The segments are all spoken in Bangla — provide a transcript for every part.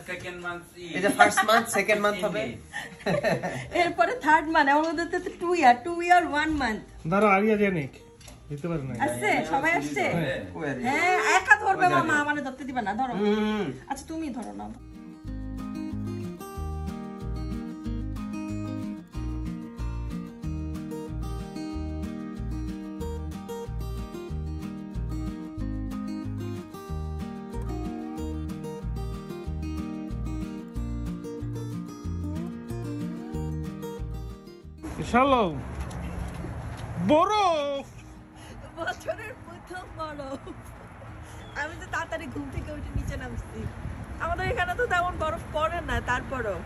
সেকেন্ড মান্থ এটা ফার্স্ট মান্থ সেকেন্ড মান্থ হবে এরপরে থার্ড মান্থ আমাদের তো 2 ইয়ার 1 মান্থ ধরো আরিয়া জানিক দিতে পারে না আসছে সবাই আসছে হ্যাঁ একা ধরবে মামা আমারে ধরতে দিবা না ধরো আচ্ছা তুমি ধরো না ইনশাআল্লাহ বরফ বছরের প্রথম বরফ আমি তো তাড়াতাড়ি ঘুম থেকে উঠে নিচে নামছি আমাদের এখানে তো তেমন বরফ পড়ে না তারপরও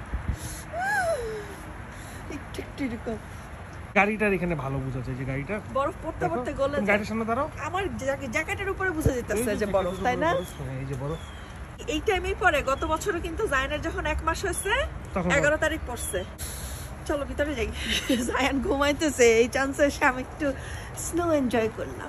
একটু একটু এরকম গাড়িটার এখানে ভালো বোঝা যায় যে গাড়িটা বরফ পড়তে পড়তে গলে যায় গাড়ির সামনে দাঁড়াও আমার জ্যাকেটের উপরে বোঝা যেতেছে যে বরফ তাই না এই যে বরফ এই টাইমেই পরে গত বছরও কিন্তু জায়ানের যখন 1 মাস হয়েছে 11 তারিখ পড়ছে চলো ভিতরে যাই জায়ান ঘুমাইতেছে এই চান্সে আমি একটু স্নো এনজয় করলাম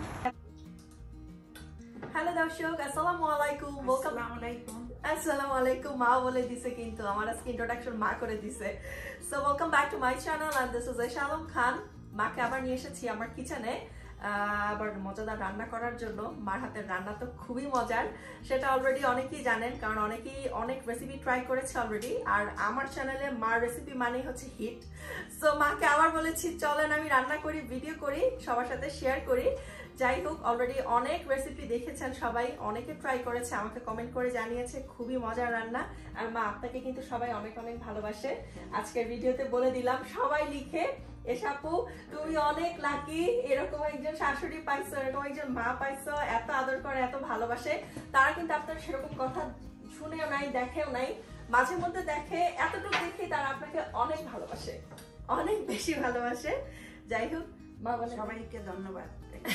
হ্যালো দর্শক আসসালামু আলাইকুম আসসালামু আলাইকুম মা বলে দিছে কিন্তু আমার আজকে ইন্ট্রোডাকশন মা করে দিছে so welcome back to my channel and this is Esha Khan মাকে আবার নিয়ে এসেছি আমার কিচেনে আবার মজাদার রান্না করার জন্য মার হাতের রান্না তো খুবই মজার সেটা অলরেডি অনেকেই জানেন কারণ অনেকেই অনেক রেসিপি ট্রাই করেছে অলরেডি আর আমার চ্যানেলে মার রেসিপি মানেই হচ্ছে হিট সো মাকে আবার বলেছি চলেন আমি রান্না করি ভিডিও করি সবার সাথে শেয়ার করি যাই হোক অলরেডি অনেক রেসিপি দেখেছেন সবাই অনেকে ট্রাই করেছে আমাকে কমেন্ট করে জানিয়েছে খুবই মজার রান্না আর মা আপনাকে কিন্তু সবাই অনেক অনেক ভালোবাসে আজকের ভিডিওতে বলে দিলাম সবাই লিখে এশাপু তুমি অনেক লাকি এরকম একজন শাশুড়ি পাইছো এরকম একজন মা পাইছো এত আদর করে এত ভালোবাসে তারা কিন্তু আপনার সেরকম কথা শুনেও নাই দেখেও নাই মাঝে মধ্যে দেখে এতটুকু দেখে তারা আপনাকে অনেক ভালোবাসে অনেক বেশি ভালোবাসে যাই হোক মা বলে সবাইকে ধন্যবাদ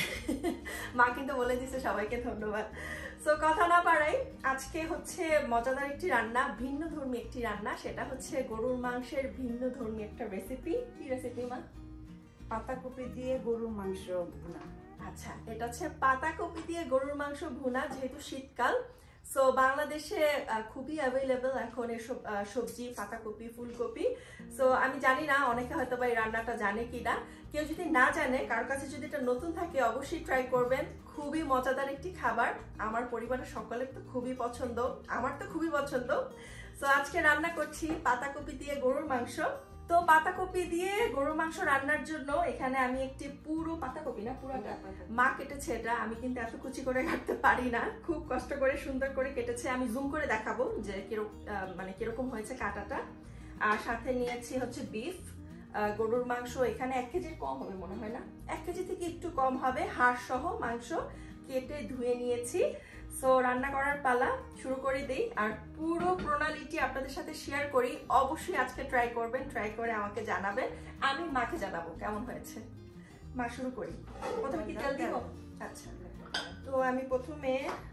মা কিন্তু বলে দিছে সবাইকে ধন্যবাদ সো কথা না পারাই আজকে হচ্ছে মজাদার একটি রান্না ভিন্ন ধর্মী একটি রান্না সেটা হচ্ছে গরুর মাংসের ভিন্ন ধর্মী একটা রেসিপি কি রেসিপি মা পাতাকপি দিয়ে গরুর মাংস ভুনা আচ্ছা এটা হচ্ছে পাতাকপি দিয়ে গরুর মাংস ভুনা যেহেতু শীতকাল সো বাংলাদেশে খুবই অ্যাভেলেবল এখন এসব সবজি পাতাকপি ফুলকপি সো আমি জানি না অনেকে হয়তো বা এই রান্নাটা জানে কিনা কেউ যদি না জানে কারোর কাছে যদি এটা নতুন থাকে অবশ্যই ট্রাই করবেন খুবই মজাদার একটি খাবার আমার পরিবারের সকলের তো খুবই পছন্দ আমার তো খুবই পছন্দ সো আজকে রান্না করছি পাতাকপি দিয়ে গরুর মাংস তো পাতাকপি দিয়ে গরুর মাংস রান্নার জন্য এখানে আমি একটি পুরো পাতাকপি না পুরোটা মা কেটেছে এটা আমি কিন্তু এত কুচি করে কাটতে পারি না খুব কষ্ট করে সুন্দর করে কেটেছে আমি জুম করে দেখাবো যে কিরকম হয়েছে কাটাটা আর সাথে নিয়েছি হচ্ছে বিফ গরুর মাংস এখানে 1 কেজির কম হবে মনে হয় না 1 কেজি থেকে একটু কম হবে হাড় সহ মাংস কেটে ধুয়ে নিয়েছি সো রান্না করার পালা শুরু করে দেই আর পুরো প্রণালীটি আপনাদের সাথে শেয়ার করি অবশ্যই আজকে ট্রাই করবেন ট্রাই করে আমাকে জানাবেন আমি মাকে জানাবো কেমন হয়েছে মা শুরু করি প্রথমে কি তেল দিব আচ্ছা তো আমি প্রথমে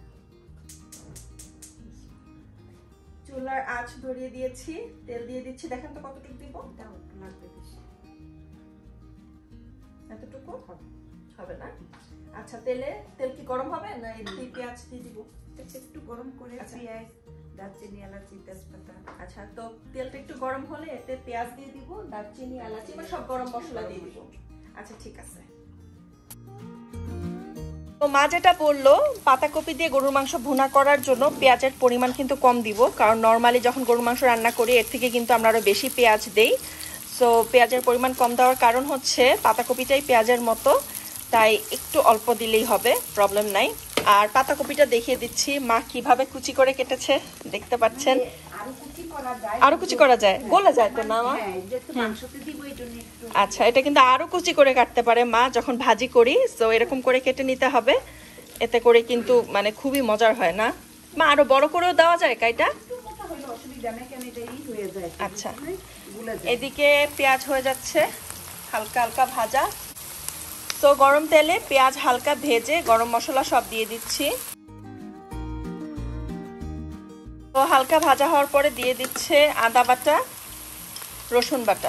চুলার আঁচ ধরিয়ে দিয়েছি তেল দিয়ে দিচ্ছি দেখেন তো কতটুকু দিব লাগবে বেশি এতটুকু হবে না আচ্ছা তেল কি গরম হবে না এই পেঁয়াজ দিয়ে দিব একটু গরম করে পেঁয়াজ দারচিনি এলাচি তেজপাতা আচ্ছা তো তেলটা একটু গরম হলে এতে পেঁয়াজ দিয়ে দিব দারচিনি এলাচি বা সব গরম মশলা দিয়ে দিব আচ্ছা ঠিক আছে তো মা যেটা বললো পাতাকপি দিয়ে গরুর মাংস ভুনা করার জন্য পেঁয়াজের পরিমাণ কিন্তু কম দিব কারণ নর্মালি যখন গরুর মাংস রান্না করি এর থেকে কিন্তু আমরা আরো বেশি পেঁয়াজ দেই সো পেঁয়াজের পরিমাণ কম দেওয়ার কারণ হচ্ছে পাতাকপিটাই পেঁয়াজের মতো তাই একটু অল্প দিলেই হবে প্রবলেম নাই আর পাতাকপিটা দেখিয়ে দিচ্ছি মা কিভাবে কুচি করে কেটেছে দেখতে পাচ্ছেন আরো কুচি করা যায় গলে যায় তো না মা আচ্ছা এটা কিন্তু আরো কুচি করে কাটতে পারে মা যখন ভাজি করি তো এরকম করে কেটে নিতে হবে এতে করে কিন্তু মানে খুবই মজার হয় না মা আরো বড় করেও দেওয়া যায় কাইটা আচ্ছা এদিকে পেঁয়াজ হয়ে যাচ্ছে হালকা হালকা ভাজা তো গরম তেলে পেঁয়াজ হালকা ভেজে গরম মশলা সব দিয়ে দিচ্ছি তো হালকা ভাজা হওয়ার পরে দিয়ে দিচ্ছে আদা বাটা রসুন বাটা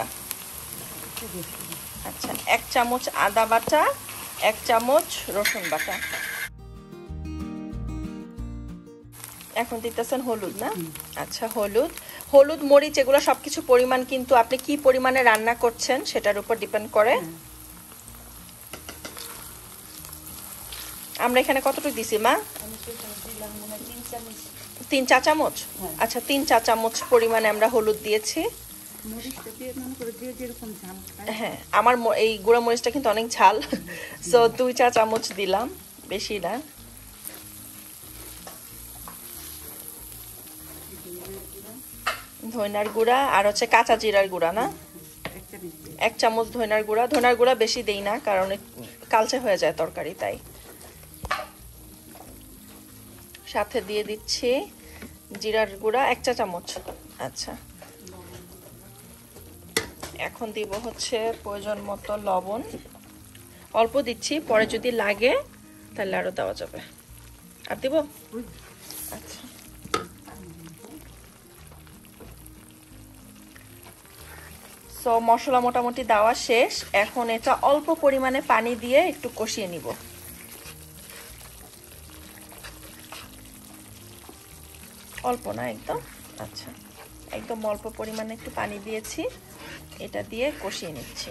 আচ্ছা 1 চামচ আদা বাটা 1 চামচ রসুন বাটা এখন দিতেছেন হলুদ না? আচ্ছা, হলুদ, হলুদ, মরিচ এগুলো সবকিছু পরিমাণ কিন্তু আপনি কি পরিমাণে রান্না করছেন সেটার উপর ডিপেন্ড করে। আমরা এখানে কতটুকু দিছি মা? 3 চা চামচ। আচ্ছা, 3 চা চামচ পরিমাণে আমরা হলুদ দিয়েছি। হ্যাঁ, আমার এই গুঁড়া মরিচটা কিন্তু অনেক ঝাল, সো 2 চা চামচ দিলাম, বেশি না। ধনিয়ার গুঁড়া আর হচ্ছে কাঁচা জিরার গুঁড়া না, 1 চামচ ধনিয়ার গুঁড়া। ধনিয়ার গুঁড়া বেশি দেই না কারণ কালচে হয়ে যায় তরকারি, তাই। সাথে দিয়ে দিচ্ছি জিরার গুঁড়া 1 চা চামচ। আচ্ছা, এখন দিব হচ্ছে প্রয়োজন মতো লবণ, অল্প দিচ্ছি, পরে যদি লাগে তাহলে আরো দেওয়া যাবে। আর দিব? আচ্ছা, সো মশলা মোটামুটি দেওয়া শেষ। এখন এটা অল্প পরিমাণে পানি দিয়ে একটু কষিয়ে নিব। অল্প না একদম, আচ্ছা, একদম অল্প পরিমাণে একটু পানি দিয়েছি, এটা দিয়ে কষিয়ে নিচ্ছি।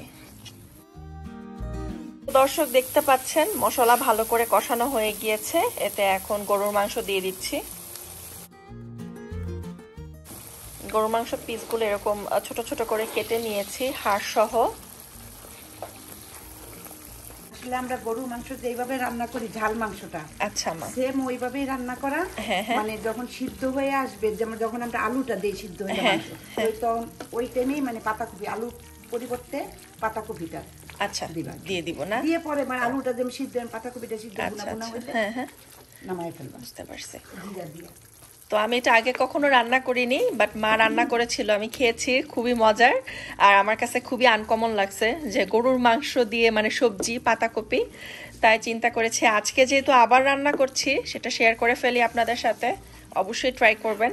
দর্শক দেখতে পাচ্ছেন মশলা ভালো করে কষানো হয়ে গিয়েছে। এতে এখন গরুর মাংস দিয়ে দিচ্ছি। গরুর মাংস পিসগুলো এরকম ছোট ছোট করে কেটে নিয়েছি, হাড় সহ। আসলে আমরা গরুর মাংস যেভাবে রান্না করি, ঝাল মাংসটা, আচ্ছা মা, সেম ওইভাবেই রান্না করা। মানে যখন সিদ্ধ হয়ে আসবে, যেমন যখন আমরা আলুটা দিই সিদ্ধ হয়ে মাংস, তখন ওই টাইমেই মানে পাতাকপি, আলু পরিবর্তে পাতাকপিটা আচ্ছা দিয়ে দিব না, দিয়ে পরে মানে আলুটা যেমন সিদ্ধ, পাতাকপিটা সিদ্ধ ভুনা হইলে নামায় ফেলবা। বুঝতে পারছি। জিরা দিয়ে। তো আমি এটা আগে কখনো রান্না করিনি, বাট মা রান্না করেছিল, আমি খেয়েছি, খুবই মজার। আর আমার কাছে খুবই আনকমন লাগছে যে গরুর মাংস দিয়ে মানে সবজি পাতাকপি, তাই চিন্তা করেছি আজকে যেহেতু আবার রান্না করছি সেটা শেয়ার করে ফেলি আপনাদের সাথে। অবশ্যই ট্রাই করবেন।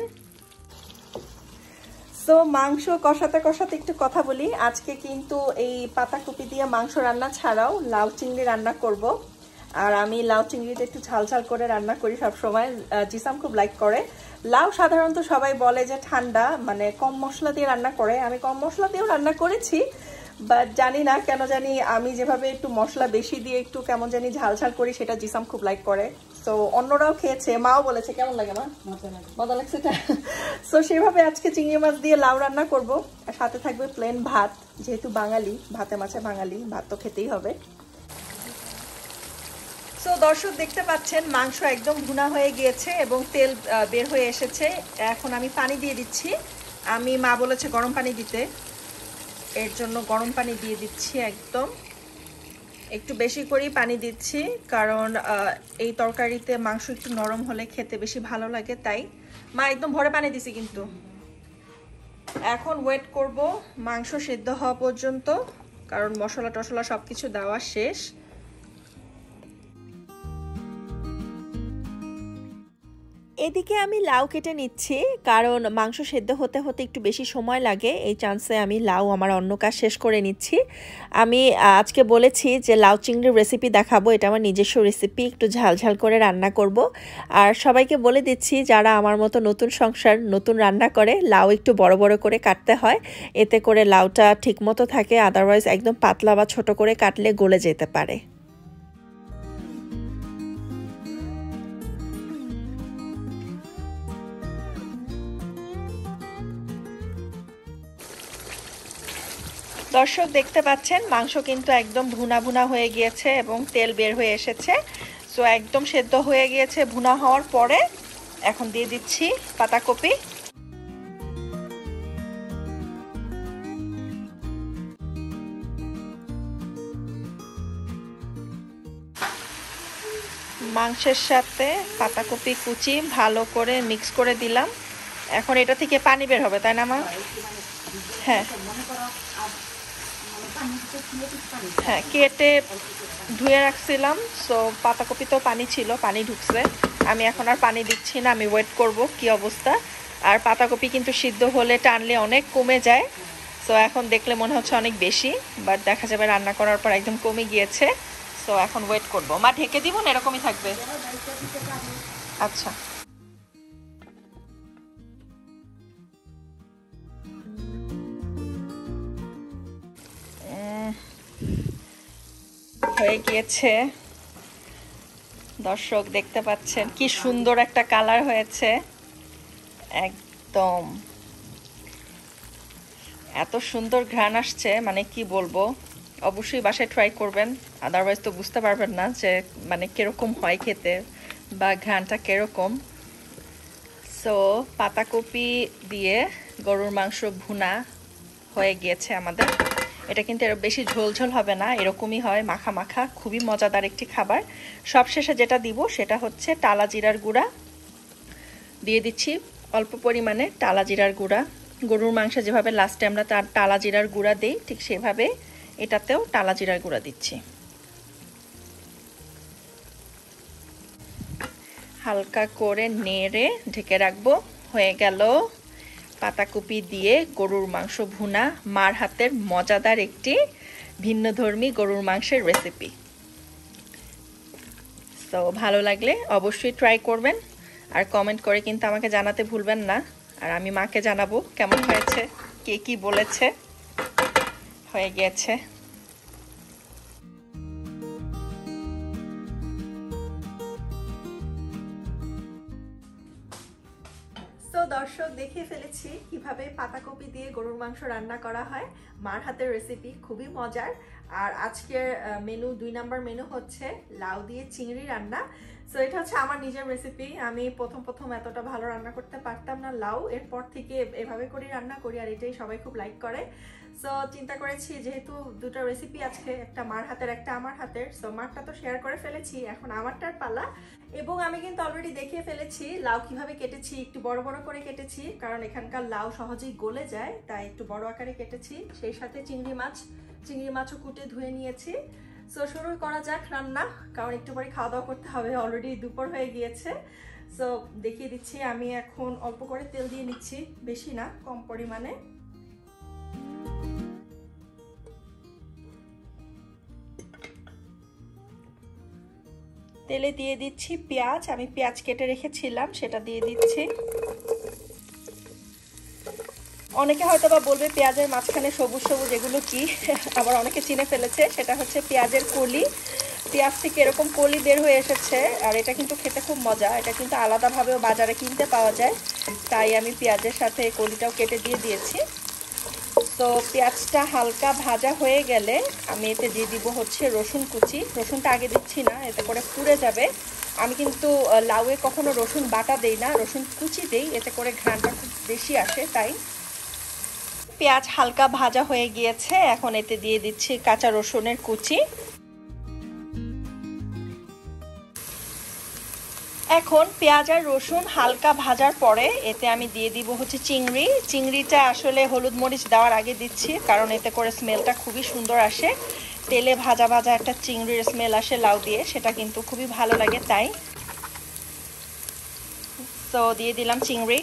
সো মাংস কষাতে কষাতে একটু কথা বলি। আজকে কিন্তু এই পাতাকপি দিয়ে মাংস রান্না ছাড়াও লাউ চিংড়ি রান্না করব। আর আমি লাউ চিংড়িটা একটু ঝাল ঝাল করে রান্না করি সবসময়, জিসাম খুব লাইক করে। লাউ সাধারণত সবাই বলে যে ঠান্ডা, মানে কম মশলা দিয়ে রান্না করে। আমি কম মশলা দিয়েও রান্না করেছি, বাট জানি না কেন জানি আমি যেভাবে একটু মশলা বেশি দিয়ে একটু কেমন জানি ঝাল ঝাল করি, সেটা জিসাম খুব লাইক করে। তো অন্যরাও খেয়েছে, মাও বলেছে কেমন লাগে মা, মজা লাগছে এটা। সো সেভাবে আজকে চিংড়ি মাছ দিয়ে লাউ রান্না করব। আর সাথে থাকবে প্লেন ভাত, যেহেতু বাঙালি, ভাতে মাছে বাঙালি, ভাত তো খেতেই হবে। সো দর্শক দেখতে পাচ্ছেন মাংস একদম ভুনা হয়ে গিয়েছে এবং তেল বের হয়ে এসেছে। এখন আমি পানি দিয়ে দিচ্ছি। আমি মা বলেছে গরম পানি দিতে, এর জন্য গরম পানি দিয়ে দিচ্ছি। একদম একটু বেশি করেই পানি দিচ্ছি, কারণ এই তরকারিতে মাংস একটু নরম হলে খেতে বেশি ভালো লাগে, তাই। মা একদম ভরে পানি দিছি কিন্তু। এখন ওয়েট করব মাংস সিদ্ধ হওয়া পর্যন্ত, কারণ মশলা টশলা সবকিছু দেওয়া শেষ। এদিকে আমি লাউ কেটে নিচ্ছি, কারণ মাংস সেদ্ধ হতে হতে একটু বেশি সময় লাগে। এই চান্সে আমি লাউ আমার অন্য কাজ শেষ করে নিচ্ছি। আমি আজকে বলেছি যে লাউ চিংড়ির রেসিপি দেখাবো, এটা আমার নিজস্ব রেসিপি, একটু ঝাল ঝাল করে রান্না করব। আর সবাইকে বলে দিচ্ছি যারা আমার মতো নতুন সংসার নতুন রান্না করে, লাউ একটু বড় বড় করে কাটতে হয়, এতে করে লাউটা ঠিক মতো থাকে। আদারওয়াইজ একদম পাতলা বা ছোট করে কাটলে গলে যেতে পারে। দর্শক দেখতে পাচ্ছেন মাংস কিন্তু একদম ভুনা ভুনা হয়ে গিয়েছে এবং তেল বের হয়ে এসেছে। সো একদম সেদ্ধ হয়ে গিয়েছে। ভুনা হওয়ার পরে এখন দিয়ে দিচ্ছি পাতাকপি। মাংসের সাথে পাতাকপি কুচি ভালো করে মিক্স করে দিলাম। এখন এটা থেকে পানি বের হবে, তাই না মা? হ্যাঁ হ্যাঁ, কেটে ধুয়ে রাখছিলাম। সো পাতাকপিতেও পানি ছিল, পানি ঢুকছে। আমি এখন আর পানি দিচ্ছি না, আমি ওয়েট করব কি অবস্থা। আর পাতাকপি কিন্তু সিদ্ধ হলে টানলে অনেক কমে যায়। সো এখন দেখলে মনে হচ্ছে অনেক বেশি, বাট দেখা যাবে রান্না করার পর একদম কমে গিয়েছে। সো এখন ওয়েট করব। মা ঢেকে দিব না এরকমই থাকবে? আচ্ছা, হয়ে গিয়েছে। দর্শক দেখতে পাচ্ছেন কি সুন্দর একটা কালার হয়েছে, একদম এত সুন্দর ঘ্রাণ আসছে, মানে কি বলবো। অবশ্যই বাসায় ট্রাই করবেন, আদারওয়াইজ তো বুঝতে পারবেন না যে মানে কিরকম হয় খেতে বা ঘ্রাণটা কিরকম। সো পাতাকপি দিয়ে গরুর মাংস ভুনা হয়ে গিয়েছে আমাদের। এটা কিন্তু এর বেশি ঝোল হবে না, এরকমই হয় মাখা মাখা, খুবই মজাদার একটি খাবার। সবশেষে যেটা দিব সেটা হচ্ছে টালা জিরার গুঁড়া দিয়ে দিচ্ছি, অল্প পরিমাণে টালা জিরার গুঁড়া। গরুর মাংসে যেভাবে লাস্টে আমরা টালা জিরার গুঁড়া দিই, ঠিক সেভাবে এটাতেও টালা জিরার গুঁড়া দিচ্ছি। হালকা করে নেড়ে ঢেকে রাখবো। হয়ে গেল পাতাকপি দিয়ে গরুর মাংস ভুনা, মার হাতের মজাদার একটি ভিন্নধর্মী গরুর মাংসের রেসিপি। তো ভালো লাগলে অবশ্যই ট্রাই করবেন আর কমেন্ট করে কিন্তু আমাকে জানাতে ভুলবেন না। আর আমি মাকে জানাবো কেমন হয়েছে, কে কি বলেছে। হয়ে গেছে। দর্শক দেখিয়ে ফেলেছি কিভাবে পাতাকপি দিয়ে গরুর মাংস রান্না করা হয়, মার হাতের রেসিপি, খুবই মজার। আর আজকের মেনু 2 নম্বর মেনু হচ্ছে লাউ দিয়ে চিংড়ি রান্না। সো এটা হচ্ছে আমার নিজের রেসিপি। আমি প্রথম এতটা ভালো রান্না করতে পারতাম না লাউ, এরপর থেকে এভাবে করে রান্না করি আর এটাই সবাই খুব লাইক করে। সো চিন্তা করেছি যেহেতু দুটো রেসিপি আজকে, একটা মার হাতের একটা আমার হাতের, সো মারটা তো শেয়ার করে ফেলেছি, এখন আমারটার পালা। এবং আমি কিন্তু অলরেডি দেখিয়ে ফেলেছি লাউ কিভাবে কেটেছি, একটু বড় বড় করে কেটেছি কারণ এখানকার লাউ সহজেই গলে যায়, তাই একটু বড় আকারে কেটেছি। সেই সাথে চিংড়ি মাছও কুটে ধুয়ে নিয়েছি। সো শুরু করা যাক রান্না, কারণ একটু পরে খাওয়া দাওয়া করতে হবে, অলরেডি দুপুর হয়ে গিয়েছে। সো দেখিয়ে দিচ্ছি, আমি এখন অল্প করে তেল দিয়ে নিচ্ছি, বেশি না, কম পরিমাণে। তেলে দিয়ে দিচ্ছি পেঁয়াজ, আমি পেঁয়াজ কেটে রেখেছিলাম সেটা দিয়ে দিচ্ছি। অনেকে হয়তো বা বলবে পেঁয়াজের মাঝখানে সবুজ সবুজ এগুলো কি, আবার অনেকে চিনে ফেলেছে, সেটা হচ্ছে পেঁয়াজের কলি। পেঁয়াজ থেকে এরকম কলি বের হয়ে এসেছে, আর এটা কিন্তু খেতে খুব মজা। এটা কিন্তু আলাদাভাবেও বাজারে কিনতে পাওয়া যায়, তাই আমি পেঁয়াজের সাথে কলিটাও কেটে দিয়ে দিয়েছি। তো পেঁয়াজটা হালকা ভাজা হয়ে গেলে আমি এতে দিয়ে দিব হচ্ছে রসুন কুচি। রসুনটা আগে দিচ্ছি না, এতে করে পুড়ে যাবে। আমি কিন্তু লাউয়ে কখনো রসুন বাটা দেই না, রসুন কুচি দেই, এতে করে ঘ্রাণটা খুব বেশি আসে। তাই পেঁয়াজ হালকা ভাজা হয়ে গিয়েছে, এখন এতে দিয়ে দিচ্ছি কাঁচা রসুনের কুচি। এখন পেঁয়াজ আর রসুন হালকা ভাজার পরে এতে আমি দিয়ে দিব হচ্ছে চিংড়ি। চিংড়িটা আসলে হলুদ মরিচ দেওয়ার আগে দিচ্ছি, কারণ এতে করে স্মেলটা খুবই সুন্দর আসে। তেলে ভাজা ভাজা একটা চিংড়ির স্মেল আসে লাউ দিয়ে, সেটা কিন্তু খুবই ভালো লাগে। তাই তো দিয়ে দিলাম চিংড়ি।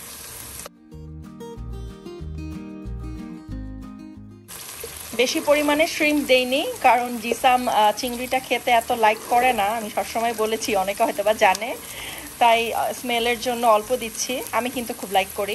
বেশি পরিমাণে শ্রিম্প দেইনি, কারণ জিসাম চিংড়িটা খেতে এত লাইক করে না, আমি সবসময় বলেছি, অনেকে হয়তো বা জানে, তাই স্মেলের জন্য অল্প দিচ্ছি। আমি কিন্তু খুব লাইক করি।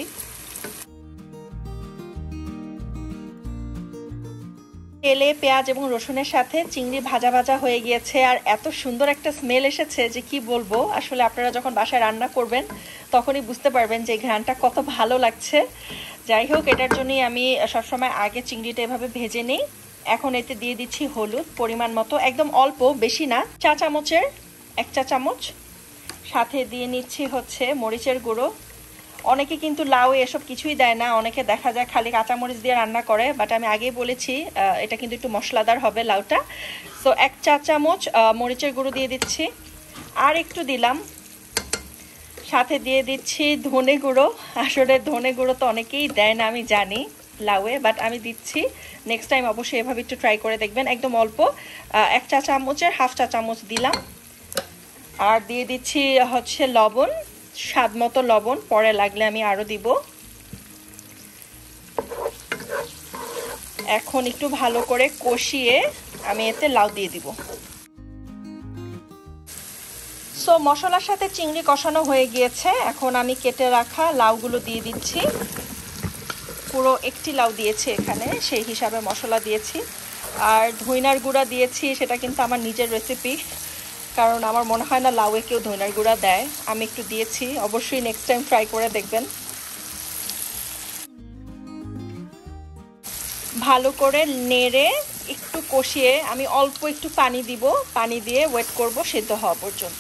তেলে পেঁয়াজ এবং রসুনের সাথে চিংড়ি ভাজা ভাজা হয়ে গিয়েছে, আর এত সুন্দর একটা স্মেল এসেছে যে কি বলবো। আসলে আপনারা যখন বাসায় রান্না করবেন তখনই বুঝতে পারবেন যে ঘ্রাণটা কত ভালো লাগছে। যাই হোক, এটার জন্যই আমি সবসময় আগে চিংড়িটা এভাবে ভেজে নিই। এখন এতে দিয়ে দিচ্ছি হলুদ পরিমাণ মতো, একদম অল্প, বেশি না, 1 চা চামচ। সাথে দিয়ে নিচ্ছি হচ্ছে মরিচের গুঁড়ো। অনেকে কিন্তু লাউ এসব কিছুই দেয় না, অনেকে দেখা যায় খালি কাঁচামরিচ দিয়ে রান্না করে, বাট আমি আগেই বলেছি এটা কিন্তু একটু মশলাদার হবে লাউটা। সো 1 চা চামচ মরিচের গুঁড়ো দিয়ে দিচ্ছি, আর একটু দিলাম। সাথে দিয়ে দিচ্ছি ধনে গুঁড়ো। আসলে ধনে গুঁড়ো তো অনেকেই দেয় না আমি জানি লাউয়ে, বাট আমি দিচ্ছি। নেক্সট টাইম অবশ্যই এভাবে একটু ট্রাই করে দেখবেন। একদম অল্প, 1 চা চামচের হাফ চা চামচ দিলাম। আর দিয়ে দিচ্ছি হচ্ছে লবণ, স্বাদ মতো লবণ, পরে লাগলে আমি আরও দিব। এখন একটু ভালো করে কষিয়ে আমি এতে লাউ দিয়ে দিব। সো মশলার সাথে চিংড়ি কষানো হয়ে গিয়েছে, এখন আমি কেটে রাখা লাউগুলো দিয়ে দিচ্ছি। পুরো একটি লাউ দিয়েছি এখানে, সেই হিসাবে মশলা দিয়েছি। আর ধইনার গুঁড়া দিয়েছি, সেটা কিন্তু আমার নিজের রেসিপি, কারণ আমার মনে হয় না লাউয়ে কেউ ধইনার গুঁড়া দেয়। আমি একটু দিয়েছি, অবশ্যই নেক্সট টাইম ট্রাই করে দেখবেন। ভালো করে নেড়ে একটু কষিয়ে আমি অল্প একটু পানি দিব, পানি দিয়ে ওয়েট করব সিদ্ধ হওয়া পর্যন্ত।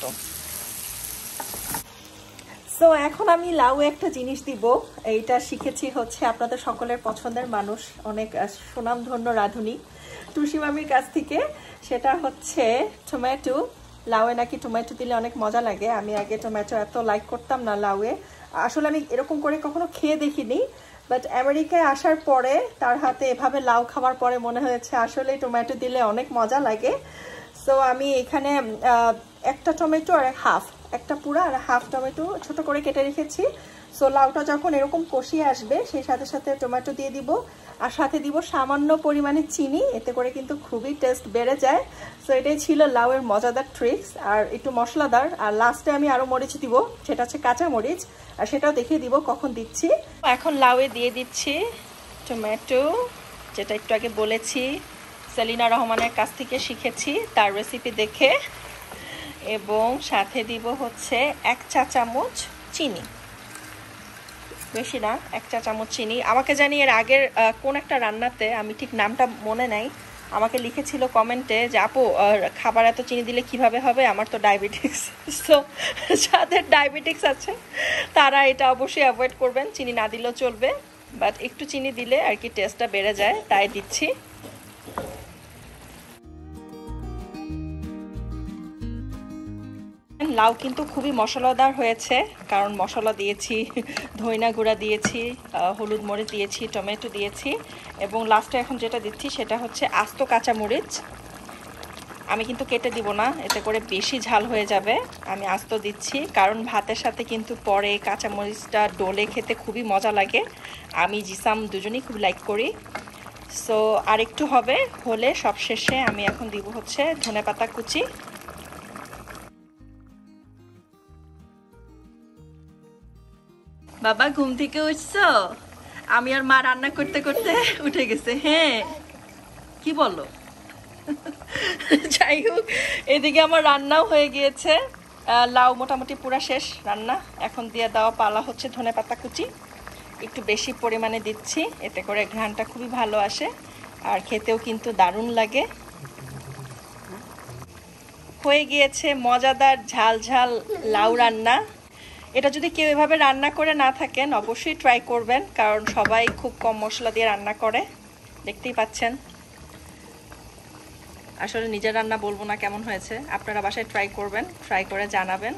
সো এখন আমি লাউ একটা জিনিস দিব, এইটা শিখেছি হচ্ছে আপনাদের সকলের পছন্দের মানুষ, অনেক সুনামধন্য রাঁধুনি টুসি মামির কাছ থেকে। সেটা হচ্ছে টমেটো। লাউয়ে নাকি টমেটো দিলে অনেক মজা লাগে। আমি আগে টমেটো এত লাইক করতাম না লাউয়ে, আসলে আমি এরকম করে কখনো খেয়ে দেখিনি, বাট আমেরিকায় আসার পরে তার হাতে এভাবে লাউ খাওয়ার পরে মনে হয়েছে আসলে টমেটো দিলে অনেক মজা লাগে। সো আমি এখানে একটা টমেটো আর একটা পুরা আর হাফ টমেটো ছোট করে কেটে রেখেছি। সো লাউটা যখন এরকম কষিয়ে আসবে সেই সাথে সাথে টমেটো দিয়ে দিব, আর সাথে দিব সামান্য পরিমাণে চিনি, এতে করে কিন্তু খুবই টেস্ট বেড়ে যায়। সো এটাই ছিল লাউয়ের মজাদার ট্রিক্স, আর একটু মশলাদার। আর লাস্টে আমি আরও মরিচ দিব, সেটা হচ্ছে কাঁচা মরিচ, আর সেটাও দেখিয়ে দিব কখন দিচ্ছি। এখন লাউয়ে দিয়ে দিচ্ছি টমেটো, যেটা একটু আগে বলেছি সেলিনা রহমানের কাছ থেকে শিখেছি তার রেসিপি দেখে, এবং সাথে দিব হচ্ছে 1 চা চামচ চিনি, বেশি না, 1 চা চামচ চিনি। আমাকে জানি এর আগের কোন একটা রান্নাতে, আমি ঠিক নামটা মনে নাই, আমাকে লিখেছিল কমেন্টে যে আপু খাবার এত চিনি দিলে কিভাবে হবে, আমার তো ডায়াবেটিক্স। সো যাদের ডায়াবেটিক্স আছে তারা এটা অবশ্যই অ্যাভয়েড করবেন, চিনি না দিলেও চলবে, বাট একটু চিনি দিলে আর কি টেস্টটা বেড়ে যায়, তাই দিচ্ছি। লাউ কিন্তু খুবই মশলাদার হয়েছে, কারণ মশলা দিয়েছি, ধইনা গুঁড়া দিয়েছি, হলুদ মরিচ দিয়েছি, টমেটো দিয়েছি, এবং লাস্টে এখন যেটা দিচ্ছি সেটা হচ্ছে আস্ত কাঁচা মরিচ। আমি কিন্তু কেটে দিব না, এতে করে বেশি ঝাল হয়ে যাবে, আমি আস্ত দিচ্ছি, কারণ ভাতের সাথে কিন্তু পরে কাঁচা মরিচটা ডলে খেতে খুবই মজা লাগে। আমি জিসাম দুজনেই খুব লাইক করি। সো আর একটু হলে সবশেষে আমি এখন দিব হচ্ছে ধনেপাতা কুচি। বাবা ঘুম থেকে উঠছো? আমি আর মা রান্না করতে করতে উঠে গেছে। হ্যাঁ কি বলো? যাই হোক, এদিকে আমার রান্নাও হয়ে গিয়েছে, লাউ মোটামুটি পুরা শেষ রান্না। এখন দিয়ে দেওয়া পালা হচ্ছে ধনেপাতা কুচি, একটু বেশি পরিমাণে দিচ্ছি, এতে করে ঘ্রাণটা খুবই ভালো আসে, আর খেতেও কিন্তু দারুণ লাগে। হয়ে গিয়েছে মজাদার ঝাল ঝাল লাউ রান্না। এটা যদি কেউ এভাবে রান্না করে না থাকেন অবশ্যই ট্রাই করবেন, কারণ সবাই খুব কম মশলা দিয়ে রান্না করে, দেখতেই পাচ্ছেন। আসলে নিজের রান্না বলবো না কেমন হয়েছে, আপনারা বাসায় ট্রাই করবেন, ট্রাই করে জানাবেন।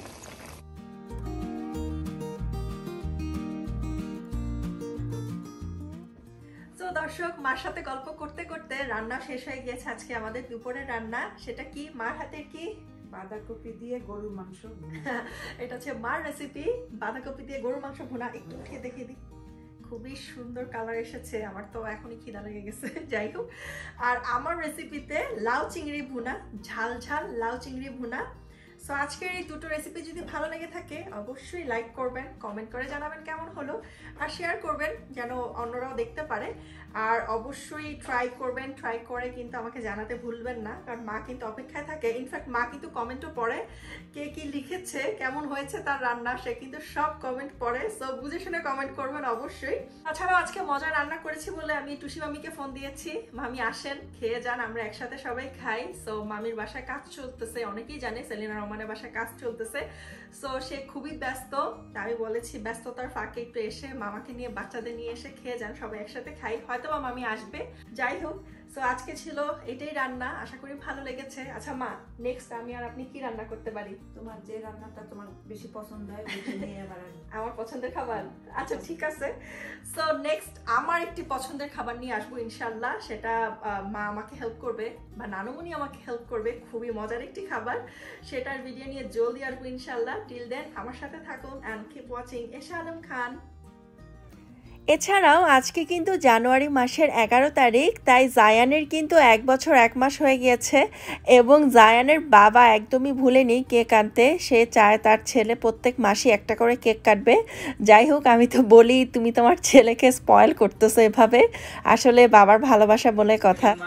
তো দর্শক, মার সাথে গল্প করতে করতে রান্না শেষ হয়ে গিয়েছে। আজকে আমাদের দুপুরের রান্না, সেটা কি মার হাতের কি বাঁধাকপি দিয়ে গরুর মাংস। এটা হচ্ছে মার রেসিপি, বাঁধাকপি দিয়ে গরুর মাংস ভুনা। একটু উঠিয়ে দেখিয়ে দিই, খুবই সুন্দর কালার এসেছে, আমার তো এখনই খিদা লেগে গেছে। যাই হোক, আর আমার রেসিপিতে লাউ চিংড়ি ভুনা, ঝাল ঝাল লাউ চিংড়ি ভুনা। সো আজকের এই দুটো রেসিপি যদি ভালো লেগে থাকে অবশ্যই লাইক করবেন, কমেন্ট করে জানাবেন কেমন হলো, আর শেয়ার করবেন যেন অন্যরাও দেখতে পারে। আর অবশ্যই ট্রাই করবেন, ট্রাই করে কিন্তু আমাকে জানাতে ভুলবেন না, কারণ মা কিন্তু অপেক্ষায় থাকে। ইনফ্যাক্ট মা কিন্তু কমেন্টও পড়ে, কে কি লিখেছে, কেমন হয়েছে তার রান্না, সে কিন্তু সব কমেন্ট পড়ে। সো বুঝে শুনে কমেন্ট করবেন অবশ্যই। তাছাড়াও আজকে মজা রান্না করেছি বলে আমি টুসি মামিকে ফোন দিয়েছি, মামি আসেন খেয়ে যান, আমরা একসাথে সবাই খাই। সো মামির বাসায় কাজ চলতেছে, অনেকেই জানে সেলিনা রহমানের বাসায় কাজ চলতেছে। সো সে খুবই ব্যস্ত, আমি বলেছি ব্যস্ততার ফাঁকে একটু এসে মামাকে নিয়ে, বাচ্চাদের নিয়ে এসে খেয়ে যান, সবাই একসাথে খাই, হয়তো বা মামি আসবে। যাই হোক, সো আজকে ছিল এটাই রান্না, আশা করি ভালো লেগেছে। আচ্ছা মা, নেক্সট আমি আর আপনি কি রান্না করতে পারি? তোমার যে রান্নাটা তোমার বেশি পছন্দ হয় নিয়ে আবার আমার পছন্দের খাবার? আচ্ছা ঠিক আছে। সো নেক্সট আমার একটি পছন্দের খাবার নিয়ে আসবো ইনশাল্লাহ, সেটা মা আমাকে হেল্প করবে বা নানুমণি আমাকে হেল্প করবে, খুবই মজার একটি খাবার, সেটার ভিডিও নিয়ে জলদি আসবো ইনশাল্লাহ। টিল দেন আমার সাথে থাকুন and keep watching Esha Alam Khan. এছাড়াও আজকে কিন্তু জানুয়ারি মাসের 11 তারিখ, তাই জায়ানের কিন্তু 1 বছর 1 মাস হয়ে গিয়েছে, এবং জায়ানের বাবা একদমই ভুলেনি কেক আনতে, সে চায় তার ছেলে প্রত্যেক মাসে একটা করে কেক কাটবে। যাই হোক, আমি তো বলি তুমি তোমার ছেলেকে স্পয়েল করতেছো এভাবে, আসলে বাবার ভালোবাসা বলে কথা।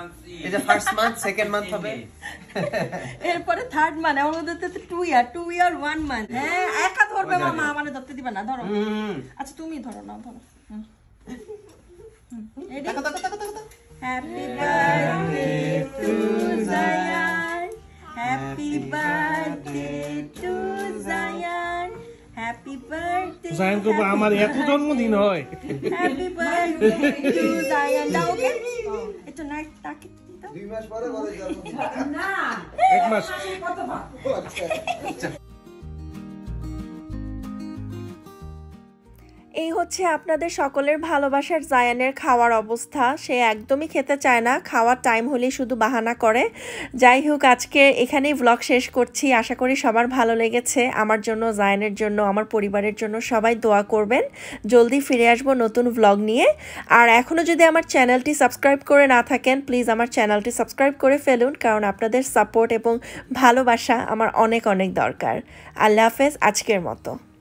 এই যে ফার্স্ট মান্থ সেকেন্ড মান্থ হবে এরপরে থার্ড মান্থ আমার মধ্যে 2 ইয়ার 1 মান্থ হ্যাঁ একা ধরবে মামা আমারে ধরতে দিবা না ধরো আচ্ছা তুমি ধরো না ধরো happy birthday to Zayan happy birthday to Zayan happy birthday Zayan কো আমার এত জন্মদিন হয় হ্যাপি বার্থডে টু জায়ান দাও ওকে এটা নাইট তাকে 2 মাস পরে বলে জন্মদিন না 1 মাস কত ভাগ আচ্ছা এই হচ্ছে আপনাদের সকলের ভালোবাসার জায়ানের খাওয়ার অবস্থা সে একদমই খেতে চায় না খাওয়ার টাইম হলেই শুধু বাহানা করে যাই হোক আজকে এখানেই ব্লগ শেষ করছি আশা করি সবার ভালো লেগেছে আমার জন্য জায়ানের জন্য আমার পরিবারের জন্য সবাই দোয়া করবেন জলদি ফিরে আসবো নতুন ব্লগ নিয়ে আর এখনও যদি আমার চ্যানেলটি সাবস্ক্রাইব করে না থাকেন প্লিজ আমার চ্যানেলটি সাবস্ক্রাইব করে ফেলুন কারণ আপনাদের সাপোর্ট এবং ভালোবাসা আমার অনেক অনেক দরকার আল্লাহ হাফেজ আজকের মতো